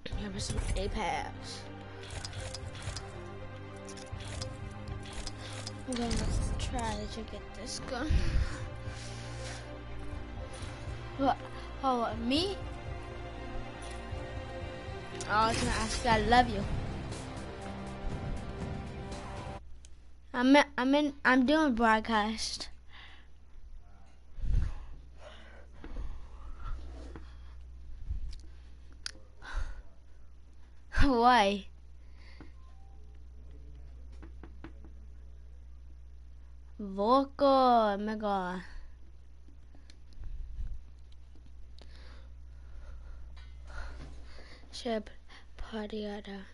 Give us some Apex. I'm gonna try to get this gun. What? Oh, me? Oh, I was gonna ask you, I love you. I'm doing broadcast. Why? Vocal, oh my god. Ship party at a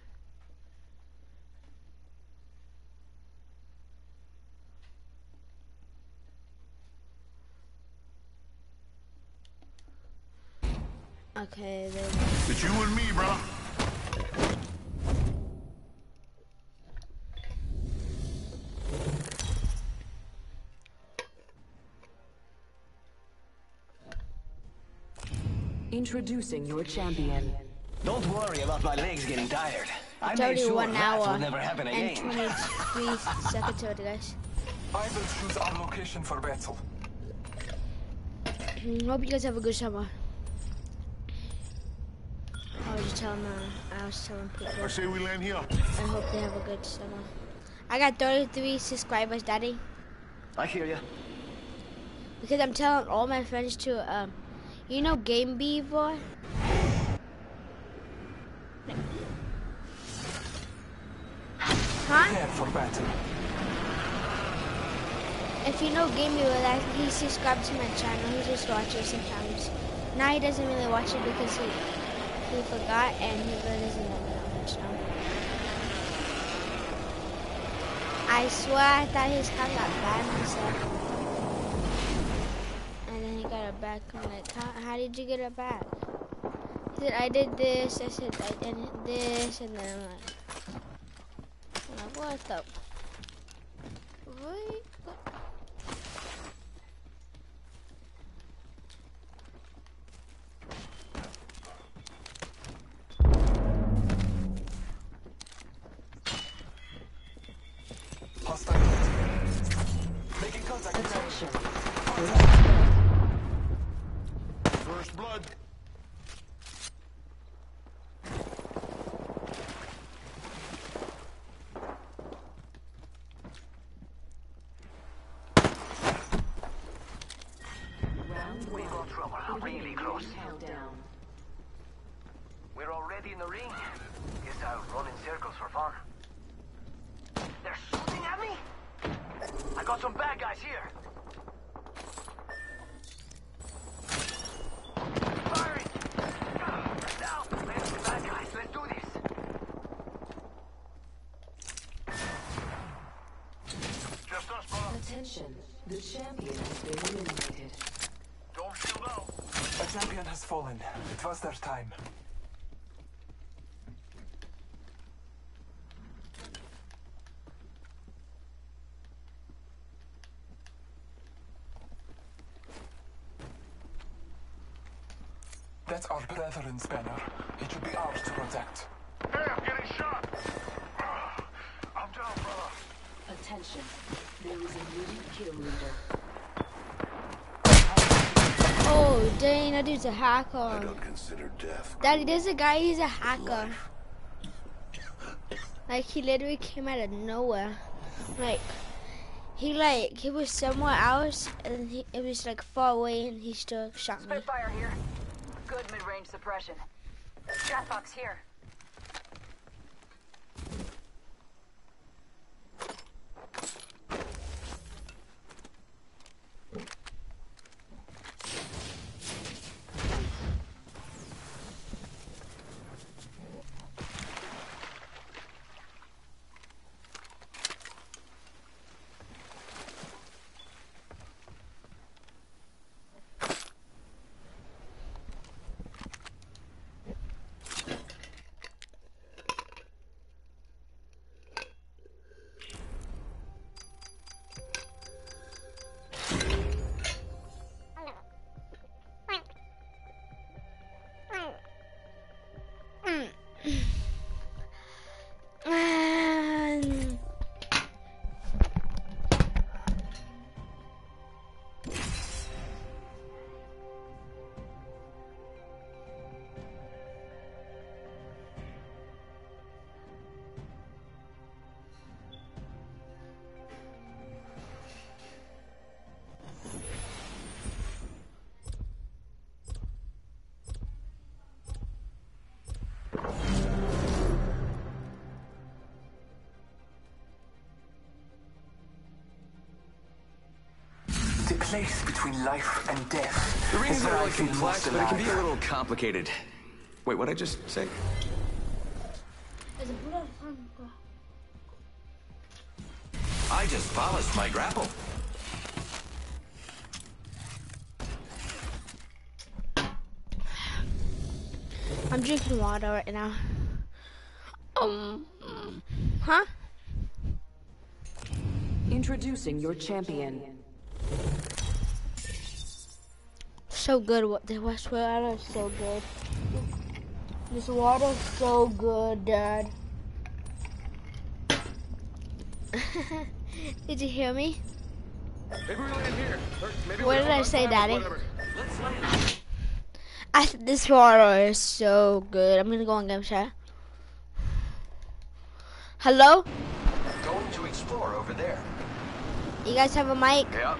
okay, then. It's you and me, bro. Introducing your champion. Don't worry about my legs getting tired. I It's made already sure 1 that hour would never happen and again. 23 seconds old, guys. I will choose our location for battle. Hope you guys have a good summer. I was telling people. I say we land here. I hope they have a good summer. I got 33 subscribers, Daddy. I hear you. Because I'm telling all my friends to, you know Game Beaver? Huh? Prepare for battle. If you know Game Beaver, that he subscribed to my channel. He just watches sometimes. Now he doesn't really watch it because he forgot and he really doesn't know that much now. I swear I thought his car got banned and stuff. And then he got it back. I'm like, how did you get it back? He said, I did this. I said, I did this. And then I'm like, what the? What? Making contact. Attention. First blood. We got trouble. Really close. Countdown. We're already in the ring. Guess I'll run in circles for fun. They're shooting at me? I got some bad guys here. Firing! Now, let's the bad guys. Let's do this. Just us, brother. Attention. The champion has been eliminated. Don't feel low. A champion has fallen. It was their time. That's our brethren's banner. It should be ours to protect. Hey, I'm getting shot. I'm down, brother. Attention. There is a new kill leader. Oh, dang, that dude's a hacker. I don't consider death. Daddy, there's a guy, he's a hacker. Like, he literally came out of nowhere. Like, he was somewhere else, and it was like far away, and he still shot me. Spitfire here. Good mid-range suppression. Jackbox here. The place between life and death. The ring's is not where I really feel complex, most but it can be a alive. little complicated. Wait, what'd I just say? I just polished my grapple. I'm drinking water right now. Huh? Introducing your champion. So good. What the West water is so good. This water is so good, Dad. Did you hear me? Maybe we land here. Or maybe What we did don't. I say, Fine, Daddy? whatever. Let's land. This water is so good. I'm gonna go and get a shot. Hello? Going to explore over there. You guys have a mic? Yeah.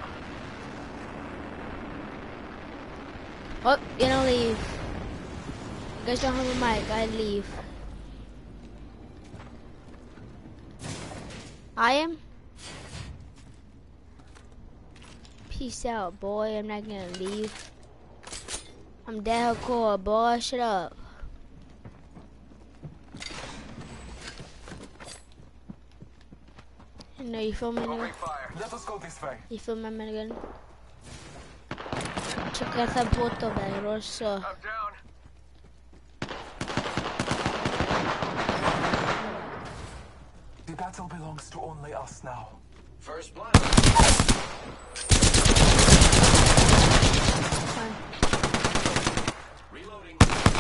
Oh, you're gonna leave. You guys don't have a mic. I leave. I am? Peace out, boy. I'm not gonna leave. I'm dead hardcore, boy. Shut up. No, you filming Opening again? fire. Let us go this way. You filming again? Checa esa puto berroso. I'm down. The battle belongs to only us now. First blood. Reloading.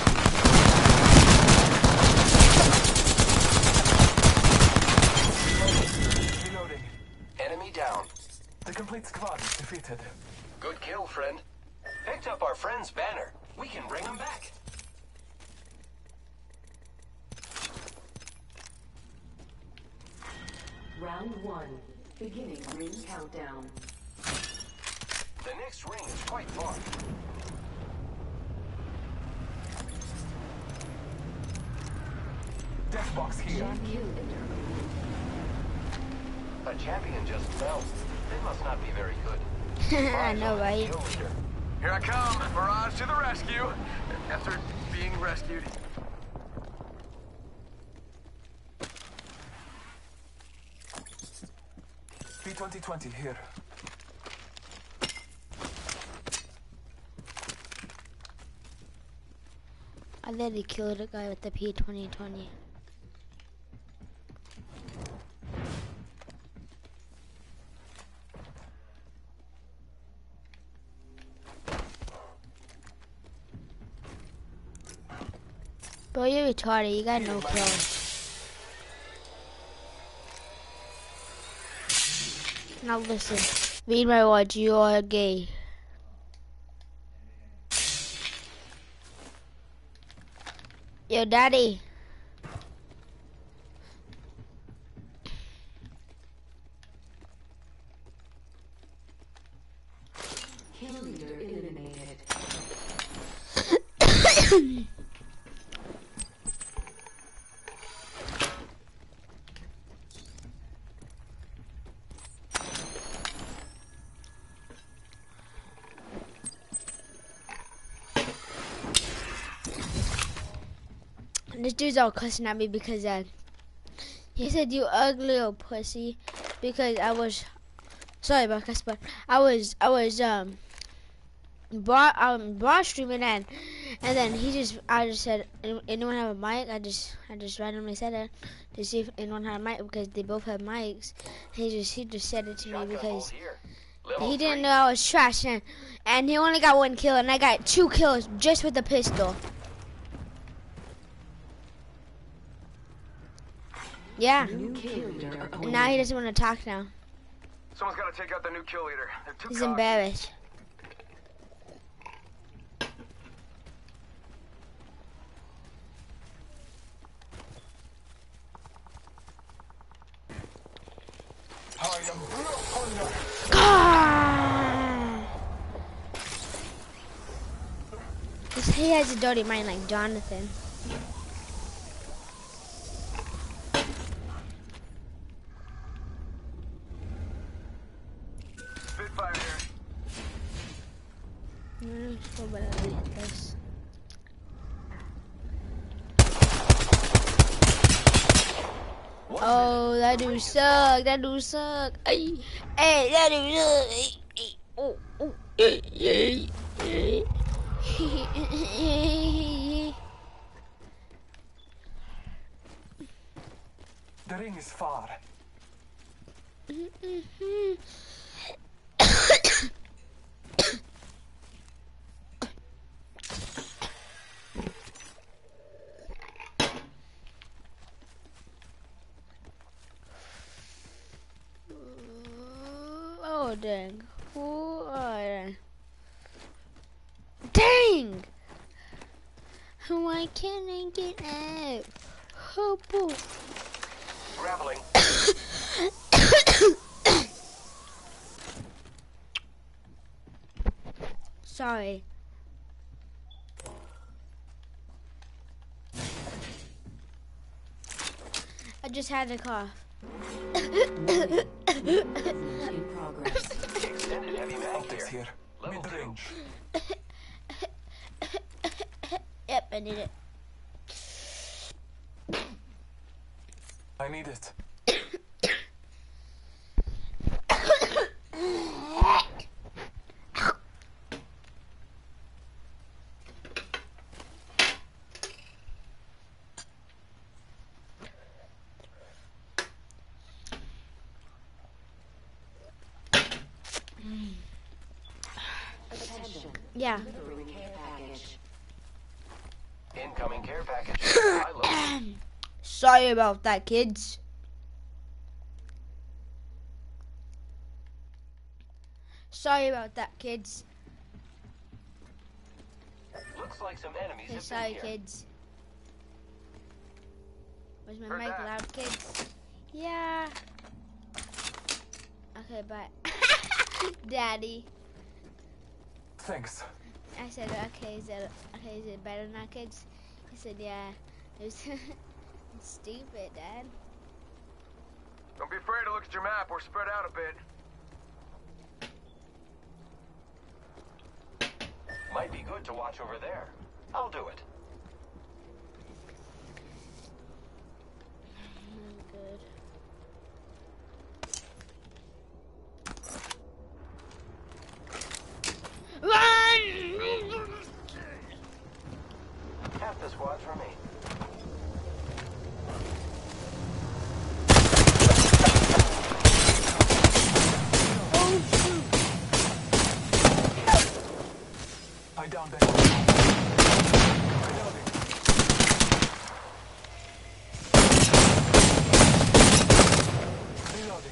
Reloading. Enemy down. The complete squad is defeated. Good kill, friend. Picked up our friend's banner. We can bring him back. Round 1. Beginning ring countdown. The next ring is quite far. Death box here. A champion just fell. They must not be very good. I know, right? Kill leader. Here I come, Mirage to the rescue. After being rescued. P2020 here. I literally killed a guy with the P2020. Bro, you're retarded. You got no kills. Now listen. Read my words. You are gay. Yo, Daddy. Kill leader eliminated. This dude's all cussing at me because he said you ugly little pussy because I was sorry about cuss, but I was broad streaming and then I just said anyone have a mic? I just randomly said it to see if anyone had a mic because they both have mics. He just said it to me because he didn't know I was trash and he only got 1 kill and I got 2 kills just with the pistol. Yeah. New kill leader And appointed. now he doesn't want to talk now. Someone's got to take out the new kill leader. They're too He's cocky. embarrassed. I am Blue Thunder. He has a dirty mind like Jonathan. Spitfire here. Let's go better than this. Oh, that dude suck. That dude suck. Ay. Hey, that dude suck. Ay, ay. Oh, oh. Ay, ay, ay. The ring is far. Oh, dang. Oh, dang. Dang! Why can't I get out? Oh, boy. Grappling. Sorry. I just had a cough. In progress. Extended heavy mag Optics here. here. Level two. Mid-range. Yep, I need it. I need it. Attention. Yeah. Delivering care package. Incoming care package. High low. Sorry about that, kids. Sorry about that, kids. Looks like some enemies Okay, have sorry, been here. kids. Was my Heard mic that. loud, kids? Yeah. Okay, bye. Daddy. Thanks. I said, okay, is it better now, kids? He said, yeah. It was stupid, Dad. Don't be afraid to look at your map. We're spread out a bit. Might be good to watch over there. I'll do it. Good. Run! Half the squad's remain. I downed it. Reloading. Reloading.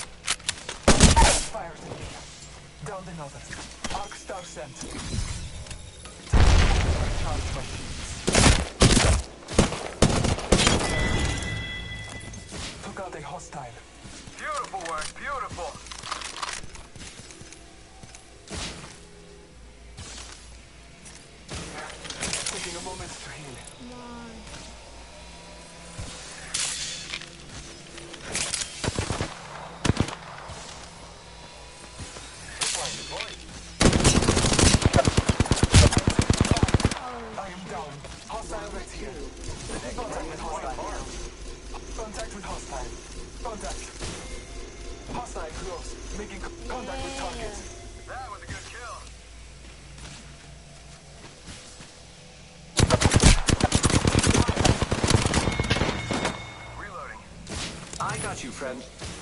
Fires in here. Downed another. Arc star sent. Charge my shields. Took out a hostile. Beautiful work. Beautiful. Taking a moment to heal. Come on. Line deployed. I am down. Hostile right here. Contact with hostile. Contact with hostile. Contact. Hostile close. Making contact with target. That was a good kill. Reloading. I got you, friend.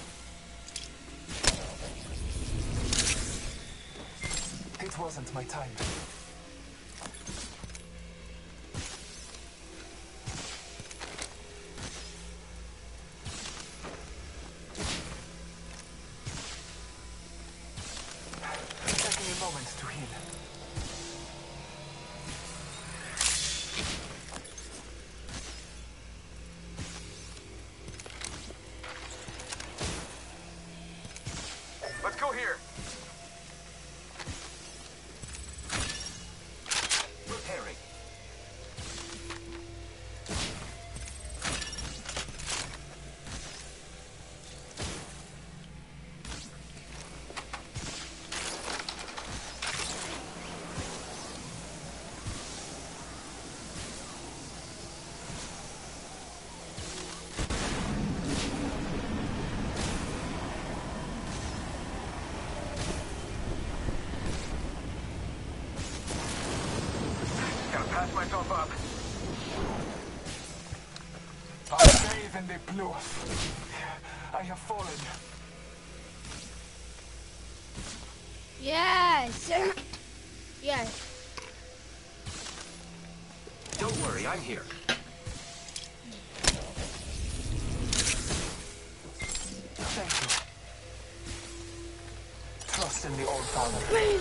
It wasn't my time. Even they blew us. I have fallen. Yes. Yes. Don't worry, I'm here. Thank you. Trust in the Old Father.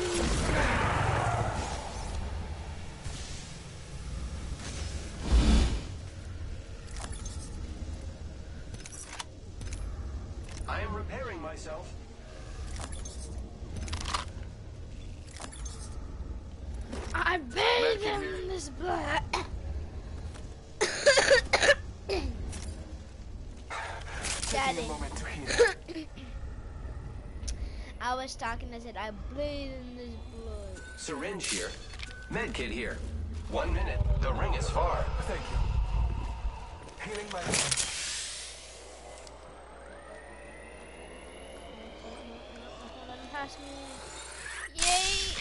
I am repairing myself. I bathed him in this blood. Taking a moment to heal. I was talking, I said, I bathed in this blood. Syringe here. Medkit here. 1 minute. The ring is far. Thank you. Healing my hand. Let him pass me. Yay!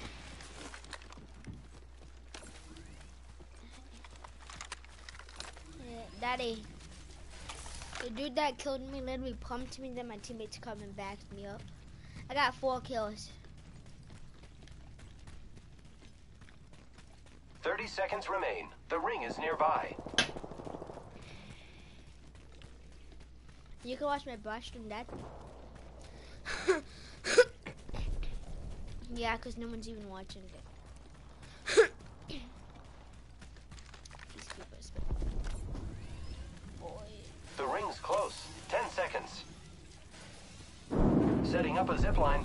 Daddy, the dude that killed me literally pumped me, then my teammates come and backed me up. I got 4 kills. 30 seconds remain. The ring is nearby. You can watch my brush stream, Dad. Yeah, because no one's even watching it. Peacekeepers. Boy. The ring's close. 10 seconds. Setting up a zip line.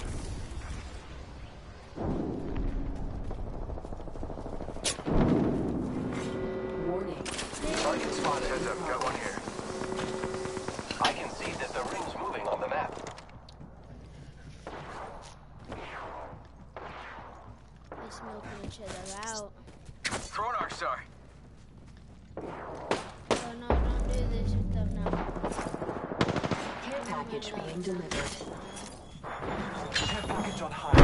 Warning. Target spotted. Heads up, got one here. I can see that the ring's moving on the map. They're smoking each other out. Throwing our star. Oh no, don't do this with them now. Care package being delivered. Care package on high.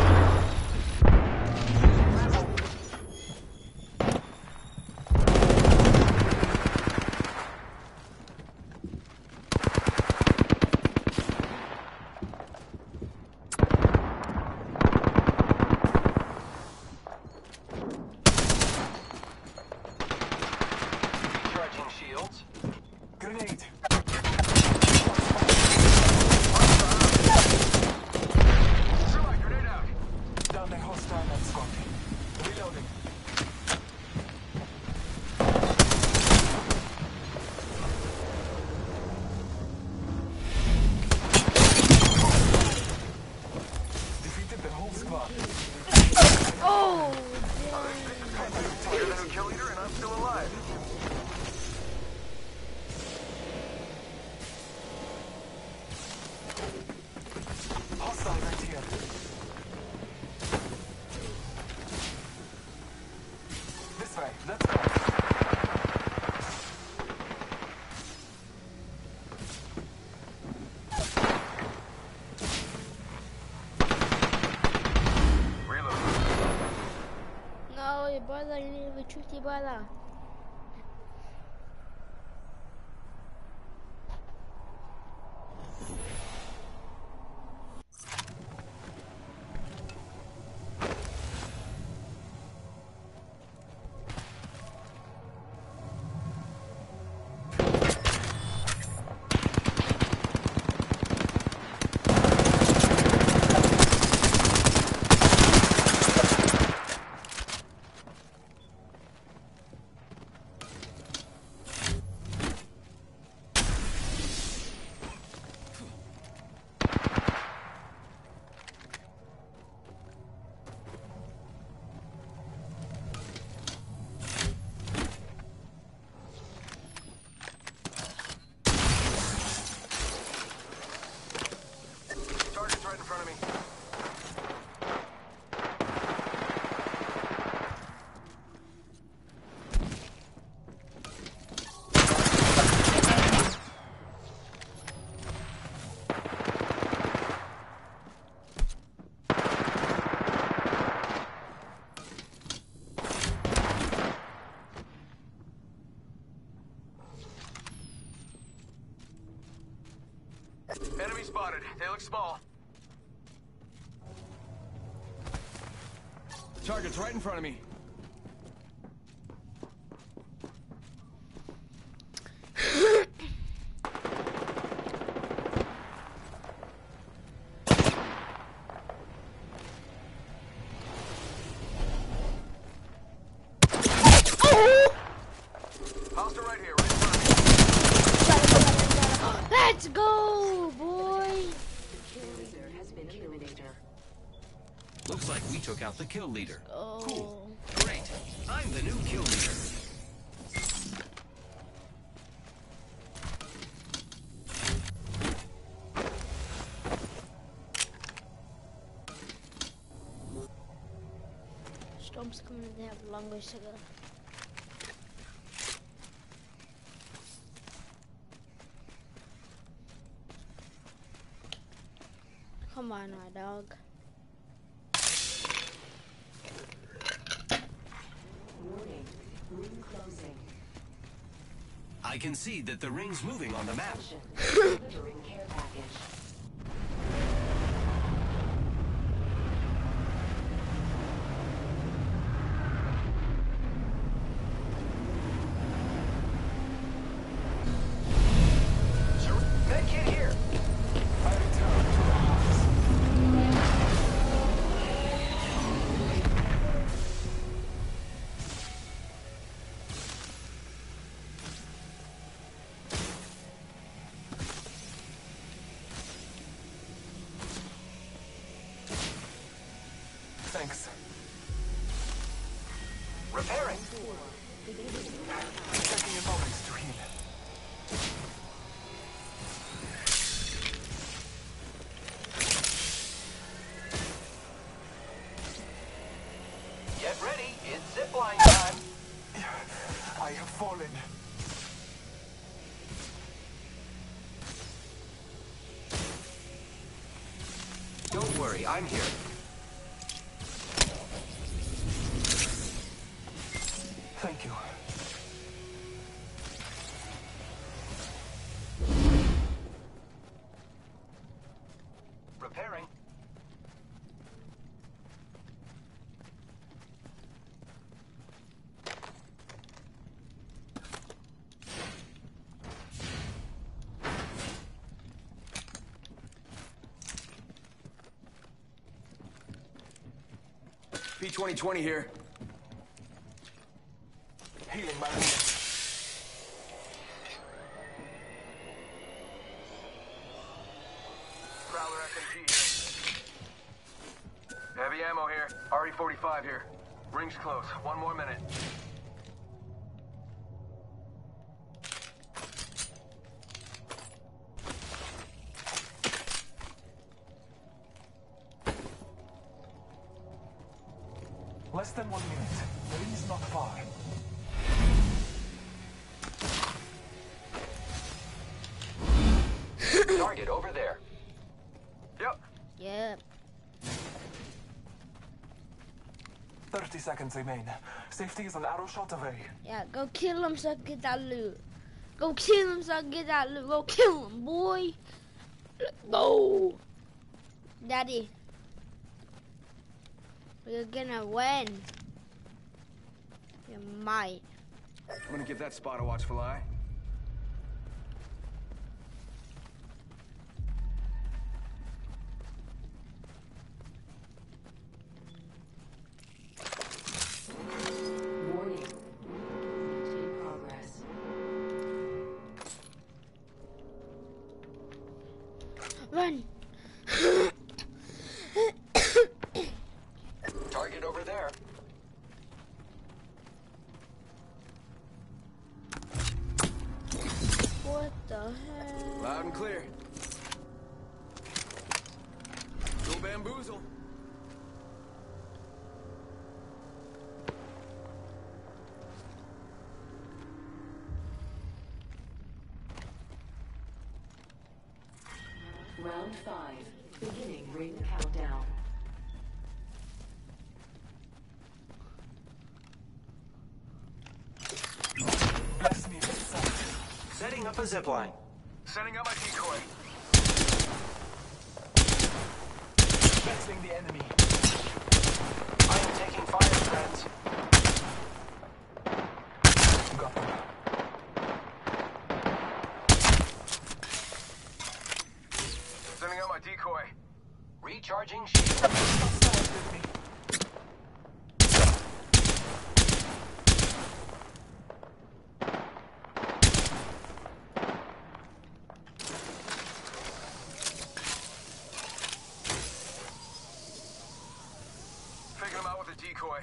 Recharging shields. Grenade. Thermite grenade out. Downing hostile net squadron. Reloading. Defeated the whole squad. Oh! You're the new kill leader and I'm still alive. Hostile right here. This way. Let's go. Reload. No, your brother, you need to retreat your brother. Enemy spotted. They look small. Target's right in front of me. Hostile right here, right in front of me. Let's go, boy. Kill leader has been eliminated. Looks like we took out the kill leader. Oh. Cool. Great. I'm the new kill leader. Storm's coming. They have a long ways to go. Come on, my dog. Warning. Ring closing. I can see that the ring's moving on the map. Delivering care package. Medkit here. I return to the house. Thanks. Repairing. Taking a moment to heal. Get ready. It's zipline time. I have fallen. Don't worry, I'm here. Thank you. Repairing. P-2020 here. Healing my wounds. Prowler SMG here. Heavy ammo here. RE-45 here. Ring's close. 1 more minute. Less than 1 minute. The ring is not far. Target over there. Yep. Yep. 30 seconds remain. Safety is an arrow shot away. Yeah, go kill him so I can get that loot. Go kill him so I can get that loot. Go kill him, boy. Go. Daddy. We're gonna win. You might. I'm gonna give that spot a watchful eye. Warning. In progress. Run. Target over there. What the hell? Loud and clear. Go bamboozle. Round 5. Beginning ring countdown. Bless me with sight. Setting up a zipline. Setting up my decoy. Battling the enemy. I am taking fire, friends. Got them. Sending out my decoy. Recharging shield. Hostiles with me. Faking him out with a decoy.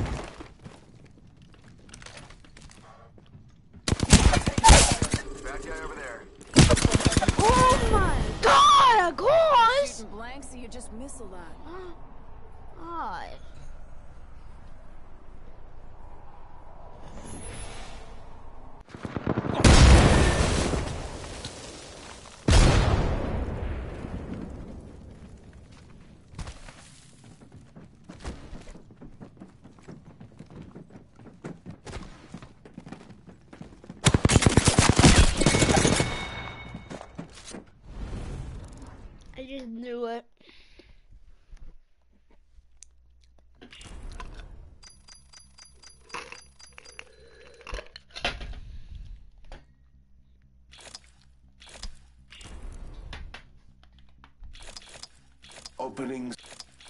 Bad guy over there. Oh my god, of course! Shooting blanks, so you just miss a lot. God. I just knew it. Openings.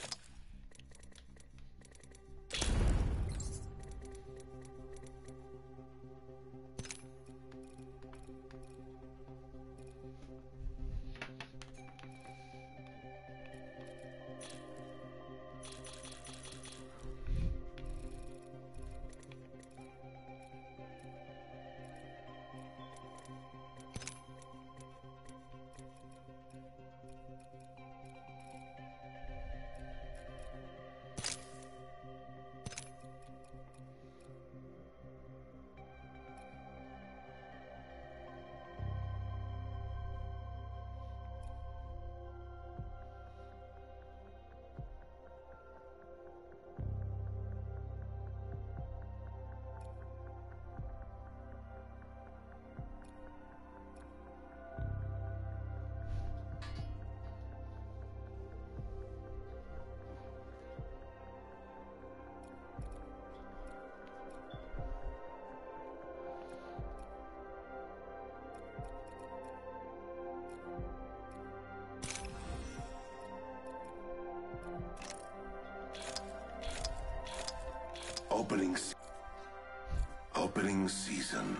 Opening season.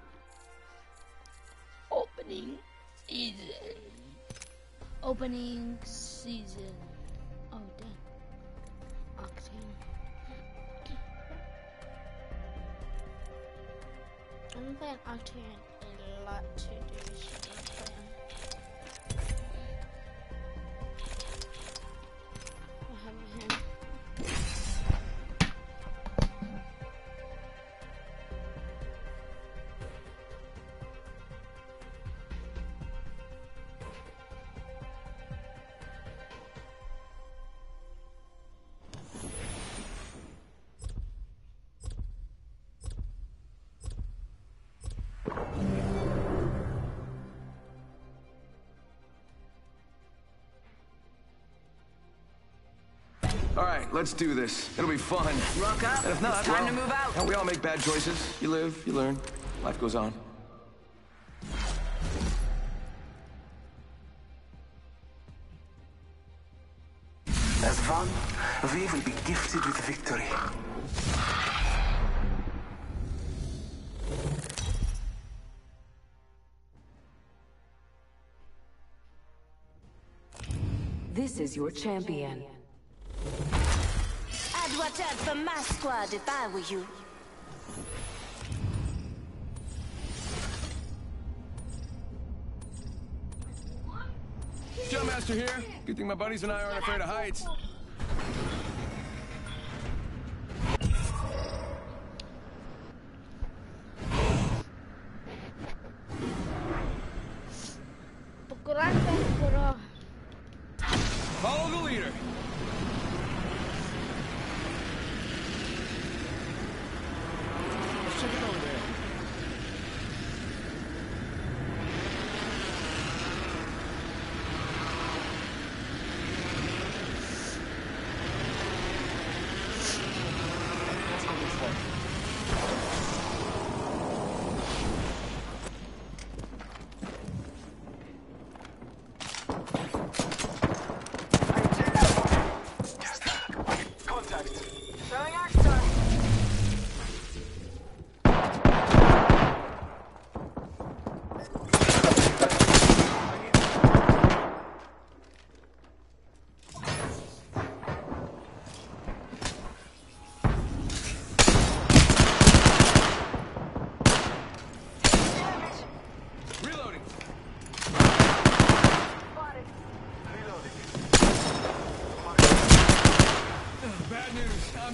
Opening season. Opening season. Oh, dang. Octane. I'm playing Octane a lot to do, so I'm playing. What happened here? All right, let's do this. It'll be fun. Rock up. And if not, It's time well, to move out. hell, we all make bad choices. You live, you learn. Life goes on. As one, we will be gifted with victory. This is your champion. I'd watch out for my squad if I were you. Jumpmaster here. Good thing my buddies and I aren't afraid of heights. Follow the leader. Let's check it over there.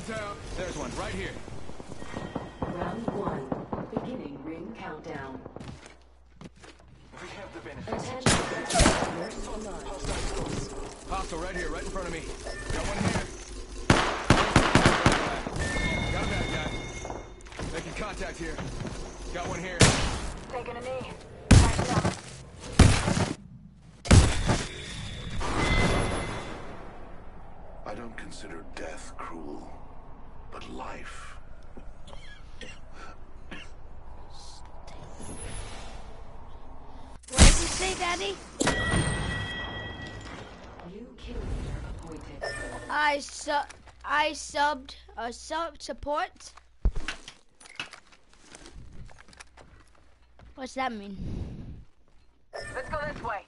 downtown. There's one right here. Round 1. Beginning ring countdown. We have the benefits. Attention. Nurse online. Hostile right here, right in front of me. Got one here. Got a bad guy. Making contact here. Got one here. Taking a knee. Patched up. I don't consider death cruel, but life. What did you say, Daddy? New kill leader appointed. I subbed support. What's that mean? Let's go this way.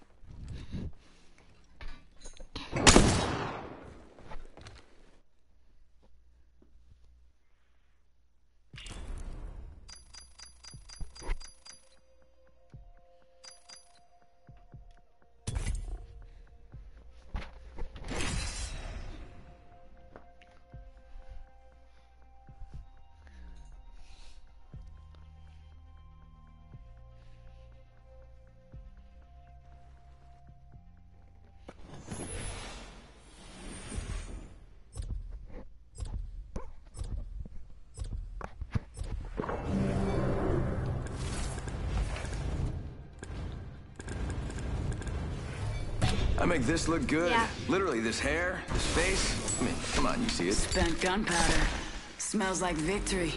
I make this look good. Yeah. Literally, this hair, this face. I mean, come on, you see it. Spent gunpowder. Smells like victory.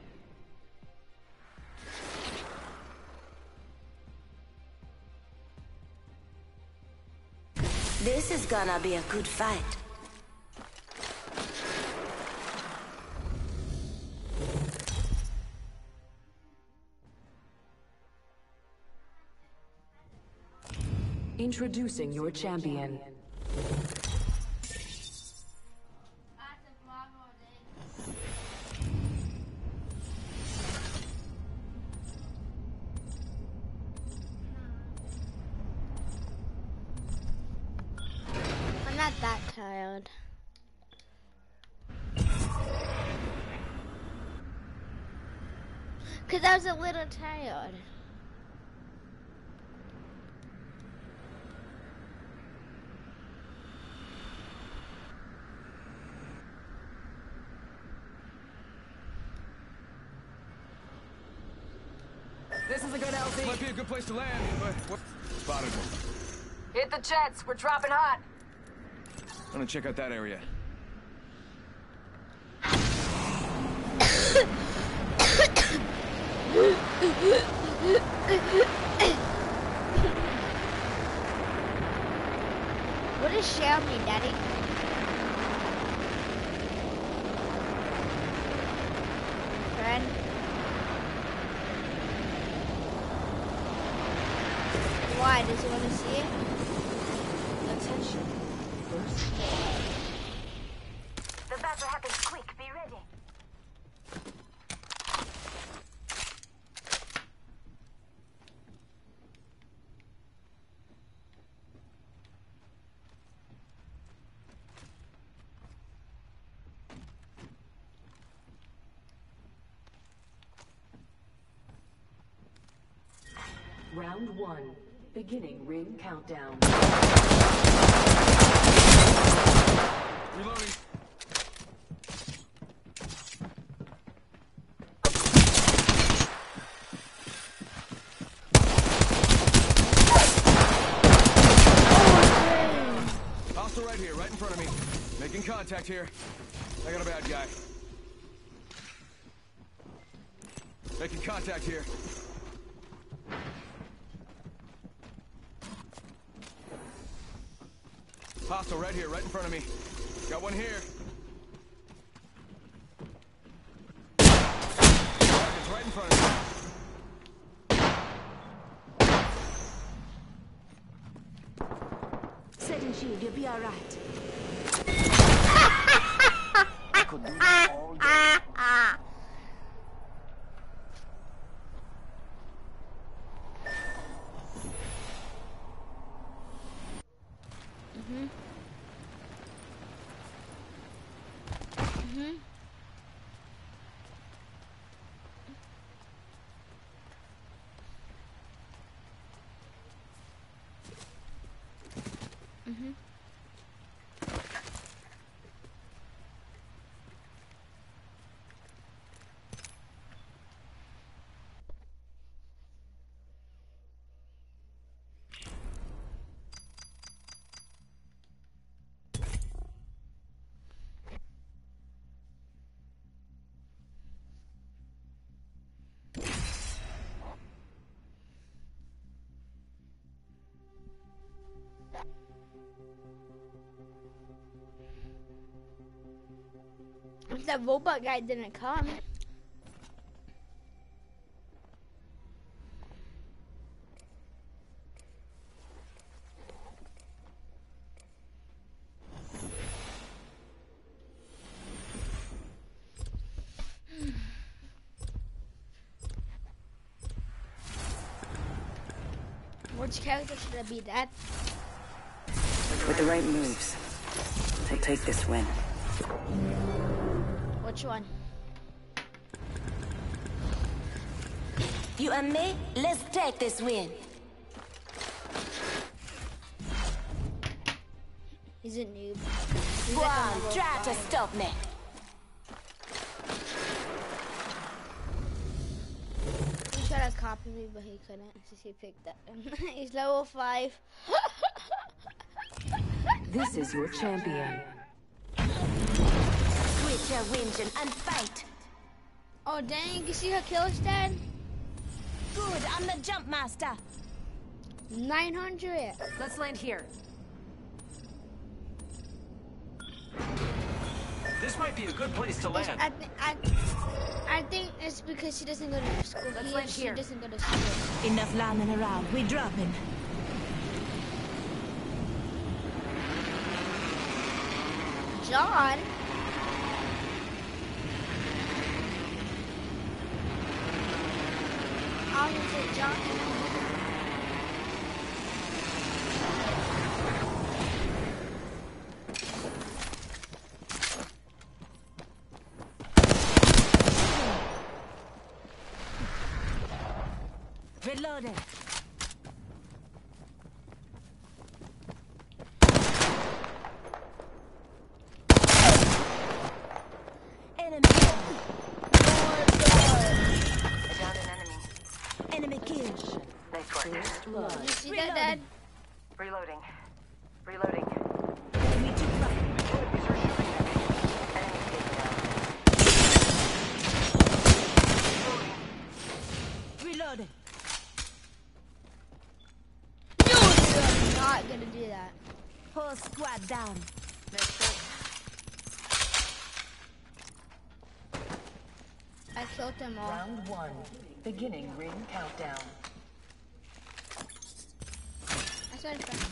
This is gonna be a good fight. Introducing your champion. I'm not that tired. Cause I was a little tired. This is a good LZ. Might be a good place to land, but what? Spotted one. Hit the jets. We're dropping hot. I'm gonna check out that area. What does shell mean, Daddy? Friend? Why? Does he want to see it? Attention. First. The battle happens quick. Be ready. Round 1. Beginning ring countdown. Reloading. Hostile right here, right in front of me. Making contact here. I got a bad guy. Making contact here. Hostile right here, right in front of me. Got one here. Target's right in front of me. Setting shield, you'll be alright. I could do that all day. that robot guy didn't come. Which character should I be, Dad? With the right moves, take this win. Which one? You and me, let's take this win. He's a noob. Go on, try to stop me. He tried to copy me, but he couldn't, so he picked that. He's level 5. This is your champion. Switch your engine and fight. Oh dang, you see her kills, Dad? Good, I'm the jump master. 900. Let's land here. This might be a good place to land. I think it's because she doesn't go to school. Let's land She here. doesn't go to school. Enough lambing around, we dropping. John? I was gonna say John. Reloading. Enemy. I downed an enemy. Enemy kill. Nice work. You see that, Dad? Reloading. Reloading. Enemy too close. Enemies are shooting at me. Enemy taken down. Reloading. You're not gonna do that. Whole squad down. I killed them all. Round 1. Beginning ring countdown. That's what I'm trying.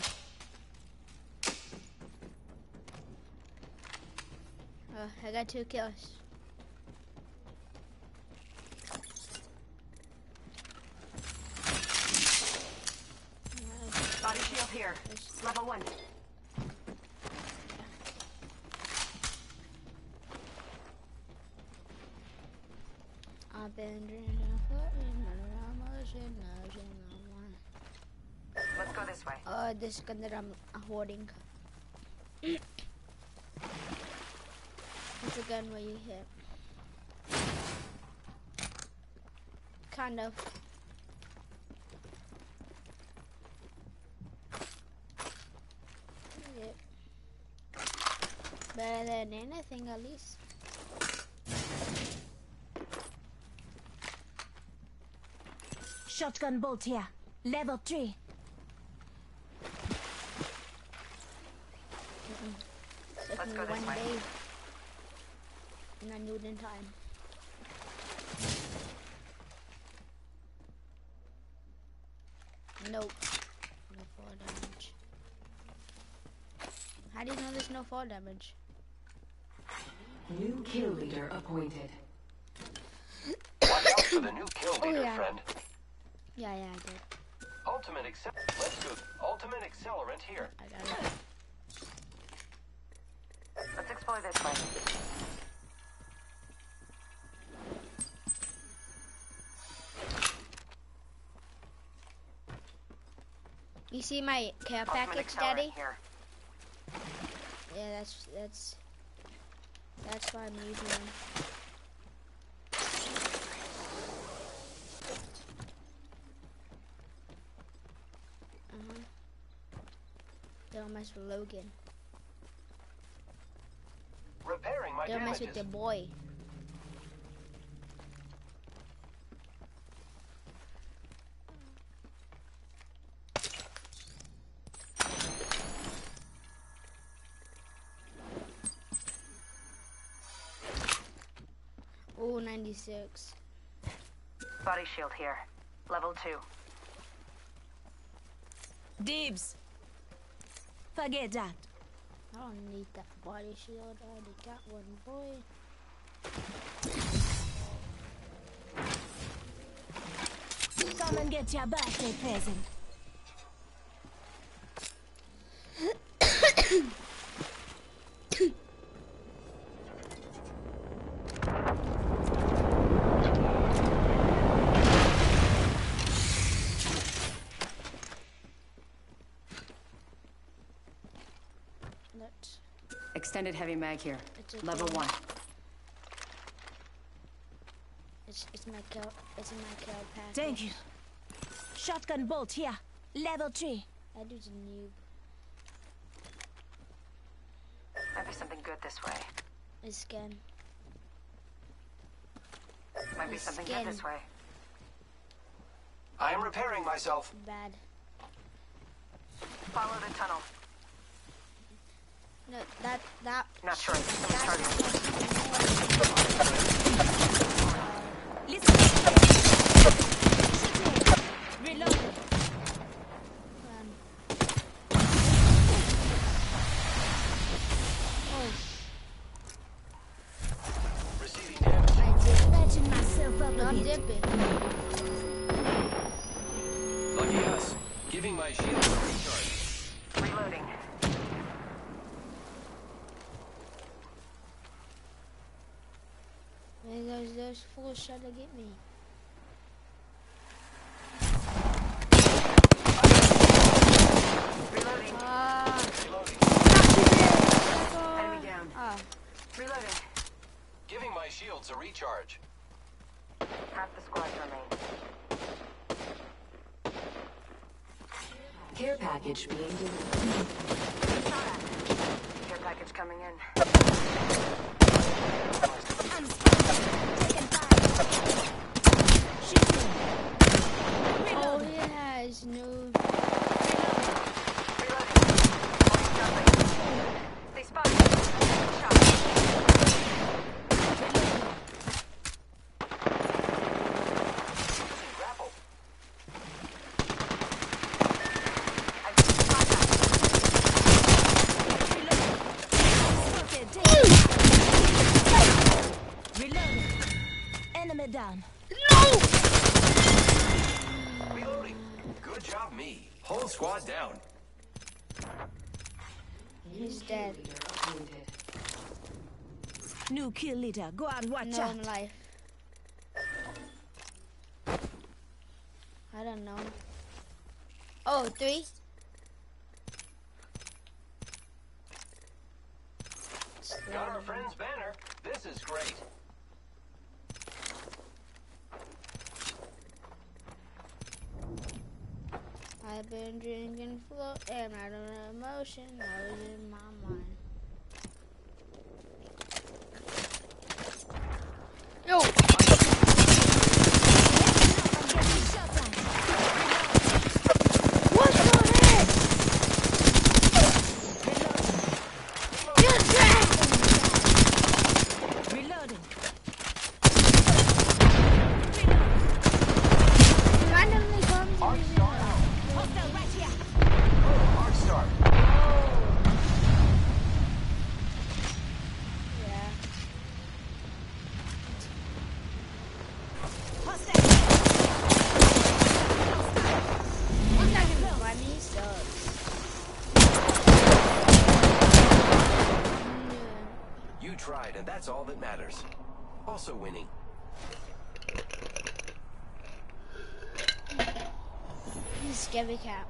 Oh, I got 2 kills. Body shield here. Level 1. I've been drinking Let's go this way. this gun that I'm hoarding. It's a gun where you hit. Kind of. Yep. Better than anything, at least. Shotgun bolt here. Level 3. Took Let's me go this 1 way. day. And I knew it in time. Nope. No fall damage. How do you know there's no fall damage? New kill leader appointed. Watch out for the new kill leader, yeah. friend. Yeah, I did. Let's go. Ultimate accelerant here. I got it. Let's explore this way. You see my care Ultimate package, accelerant Daddy? here. Yeah, that's why I'm using them. Don't mess with Logan. Repairing my Don't mess damages. with the boy. 96. Body shield here. Level 2. Dibs. Forget that. I don't need that body shield. I already got one, boy. Come and get your birthday present. Let's. Extended heavy mag here. It's okay. Level 1. It's my kill. It's in my kill pack. Thank you. Shotgun bolt here. Level 3. That dude's a noob. Might be something good this way. His skin. Might be His something skin. good this way. I am repairing myself. Bad. Follow the tunnel. No, that. Not sure. Someone's targeting. Listen. Reload. Oh, Receiving damage. I did. Patching myself up a Not bit. dipping. Lucky us. Giving my shield a recharge. Reloading. Man, those fools trying to get me. Reloading. Reloading. Enemy down. Oh, Reloading. Giving my shields a recharge. Half the squads remain. Care package being delivered. Care package coming in. I'm spotted. Taking fire. Shooting. oh, Reload. he has no. Reloading. Point jumping. They spotted me. Shot. Grapple. I just contact. Reload. Enemy down. Reloading. Good job, me. Whole squad down. He's dead. New kill leader. Go and watch No, out. I'm life. I don't know. Oh, 3? Got our friend's banner. This is great. I've been drinking float and I don't know emotion. I was in my mind. Yo! What the heck? You're dead! Reloading. Randomly comes to me. Hostile right here. Arc Star. Yeah. Hostile. I'm not gonna find me sucks. You tried, and that's all that matters. Also winning. He's scary cat.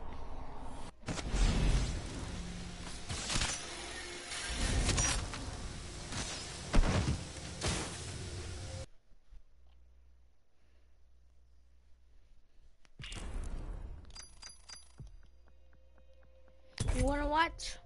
You wanna watch?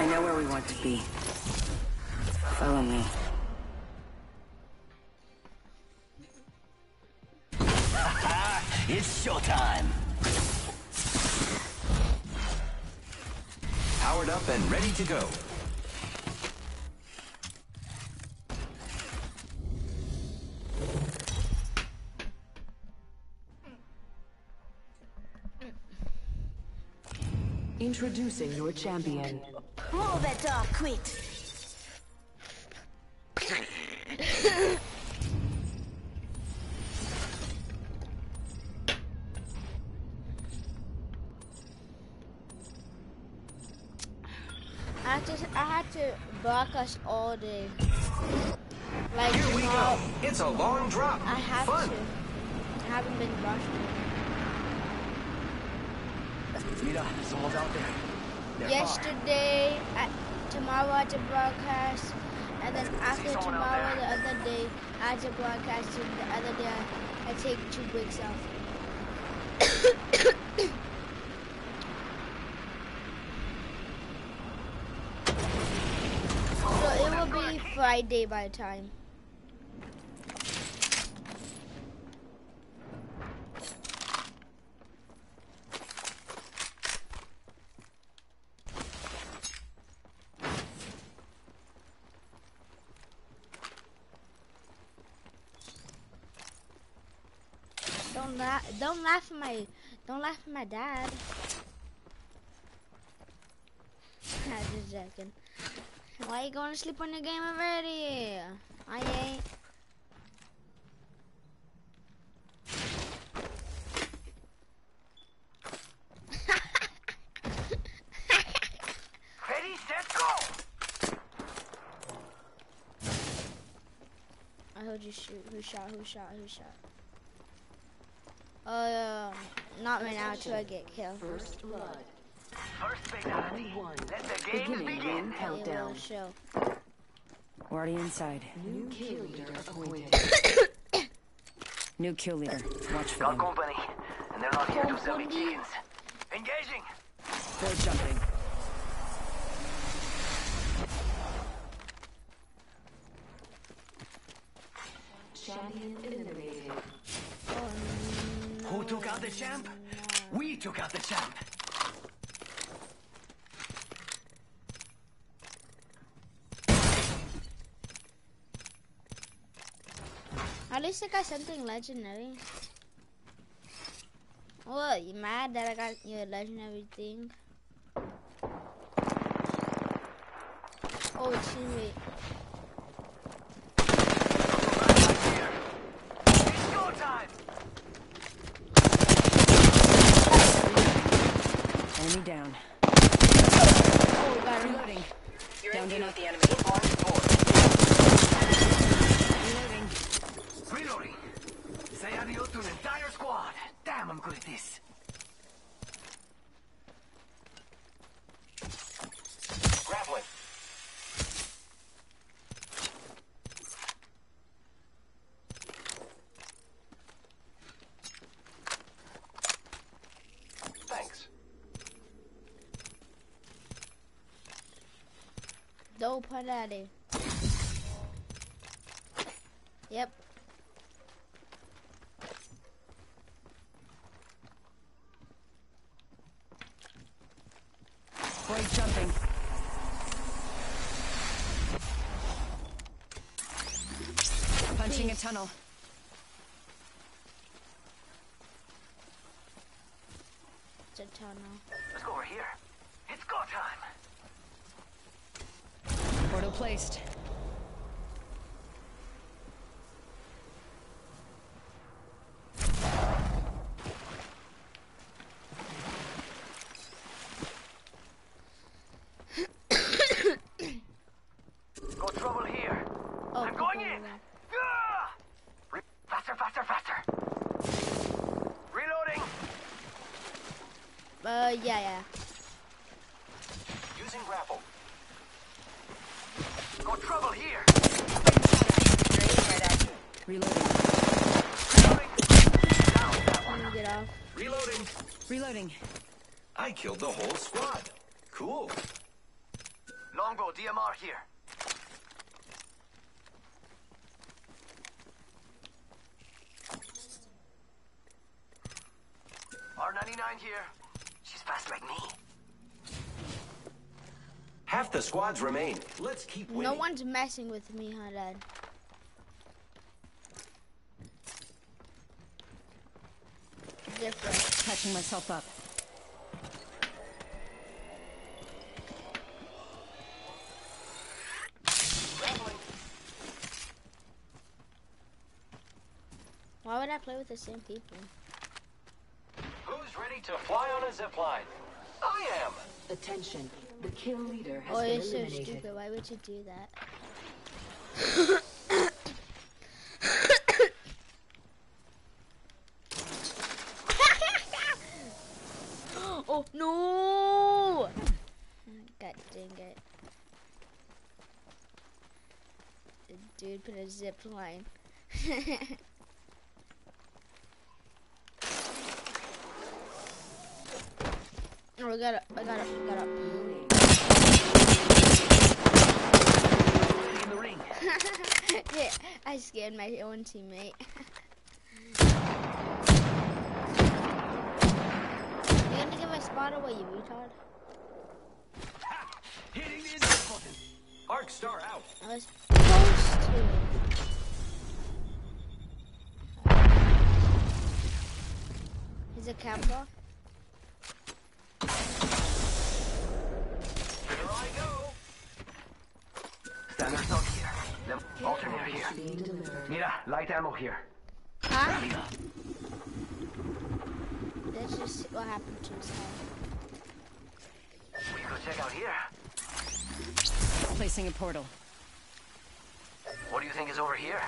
know where we want to be. Follow me. It's showtime. Powered up and ready to go. Introducing your champion. Move it or quit. I had to broadcast all day. Like Here we tomorrow, go. It's a long drop. I have Fun. to. I haven't been broadcasting. Mira, someone's out there. They're Yesterday, tomorrow I had to broadcast, and then after someone out tomorrow, the there. other day, I had to broadcast, and the other day I take 2 weeks off. So it will be Friday by the time. Don't laugh at my dad. I'm just joking. Why you going to sleep on the game already? I ain't. Ready, set, go! I heard you shoot. Who shot? Not right now till I get killed. First blood. First fatality. Let the games Beginning begin. ring It countdown. will show. Already inside. New kill leader appointed. New kill leader. Watch for Got them. company, and they're not here to sell me chickens. Engaging. They're jumping. Champion eliminated. Who took out the champ? We took out the champ. At least I got something legendary. What, you mad that I got your legendary thing? Oh, teammate. It's go time. Enemy down. Oh, got him. Reloading. Down enough. The enemy. Reloading. Reloading. Say adios to the entire squad. Damn, I'm good at this. Grappling. Thanks. Don't put that in. Yep. Boy jumping. Punching a tunnel. It's a tunnel. Let's go over here. It's go time. Portal placed. Go trouble here. Oh, I'm going okay, in. yeah. Faster, faster, faster. Reloading. Yeah. Using grapple. Go trouble here. Reloading. Reloading. Down that Let one. me get off. Reloading. Reloading. I killed the whole squad. Cool. Longbow, DMR here. R99 here. She's fast like me. Half the squads remain. Let's keep winning. No one's messing with me, huh, Dad? Different. Catching myself up. Why would I play with the same people? Who's ready to fly on a zipline? I am. Attention. The kill leader has Oh, been you're so eliminated. stupid. Why would you do that? Oh, no! God dang it. The dude put a zip line. Oh, I got up. In the ring. Yeah, I scared my own teammate. You gonna give my spot away, you retard? Hitting the index button. Arc Star out. I was supposed to. He's a camper. Here I go. Standard stock here. Alternator here. Being delivered. Mira, light ammo here. Huh? Let's just see what happened to his head. We go check out here. Placing a portal. What do you think is over here?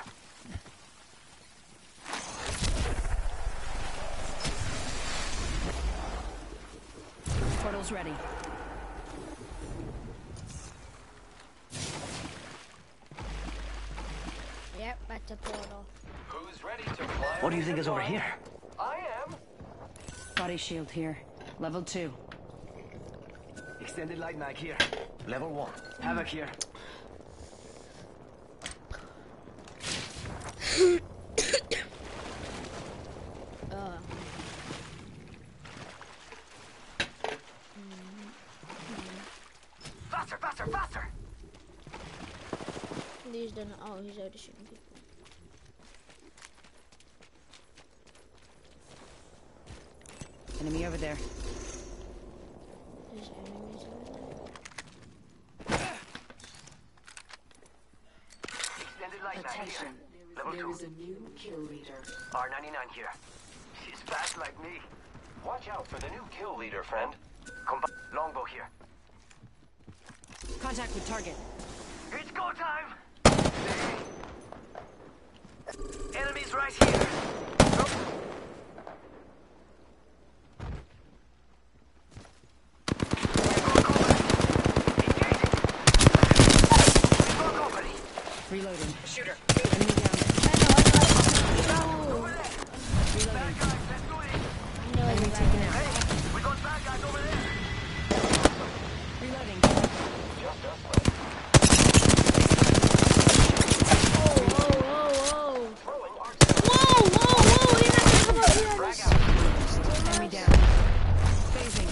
Portal's ready. Yep, that's a portal. Who's ready to fly? What do you think is over here? I am. Body shield here. Level 2. Extended light mag here. Level 1. Havoc here. Faster, faster, faster! He's done. Oh, he's already shooting people. Enemy over there. There's enemies over there. Extended light mag here. Attention. Level There 2. is a new kill leader. R99 here. She's fast like me. Watch out for the new kill leader, friend. Longbow here. Contact with target. It's go time! Enemies right here. Reloading. Shooter. Enemy down. No. Bad guys, let's do this. No, Enemy it's taken right. out. Hey, we got bad guys over there. Reloading. Just us left. Whoa. Throwing arc star. Whoa, you're not gonna come up here. Frag out. Enemy down. Phasing.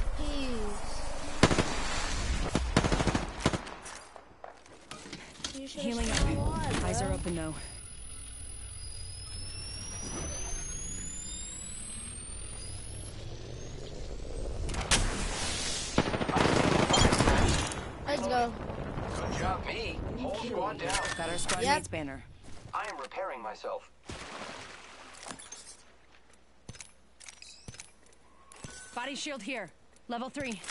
Healing up. Eyes are open though. Let's go. Good job, me. Whole squad down. Got our squad Yep. mates banner. I am repairing myself. Body shield here. Level 3.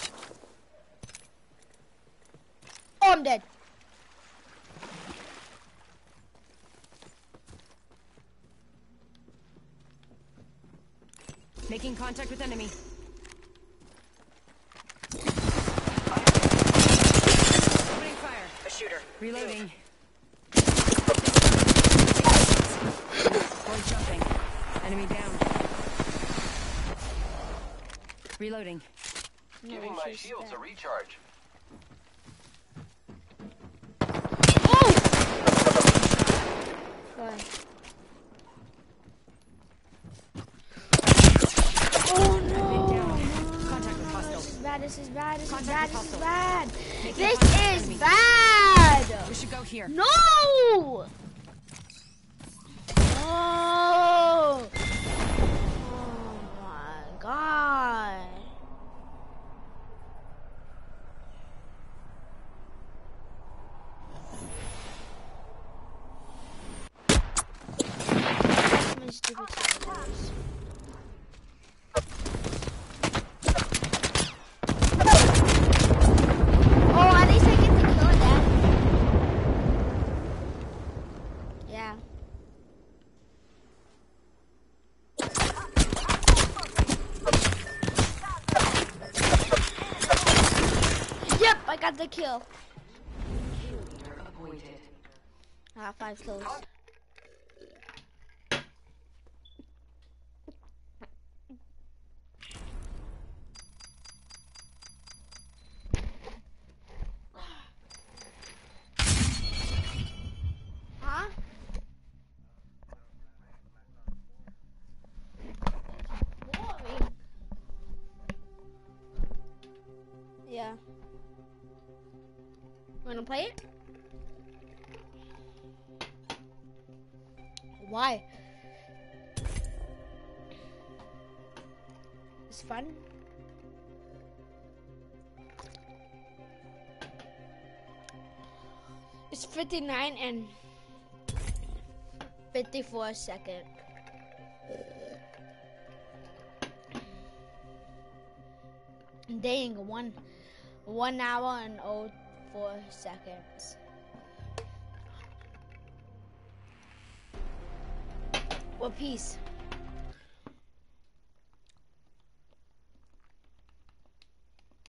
Oh, I'm dead. Making contact with enemy. Opening fire. A shooter. Reloading. Boy jumping. Enemy down. Reloading. Giving my shields a recharge. bad. This is Hostile. bad. Make This contact is with me. bad. We should go here. No. Oh. Oh my God. My stupid tires. Oh, at least I get to kill that. Yeah. Yep, I got the kill. Leader appointed. I got 5 kills. Huh? Boring. Yeah. Wanna play it? Why? It's fun. It's 59 and 54 seconds. Dang, 1 hour and 04 seconds. Well, peace.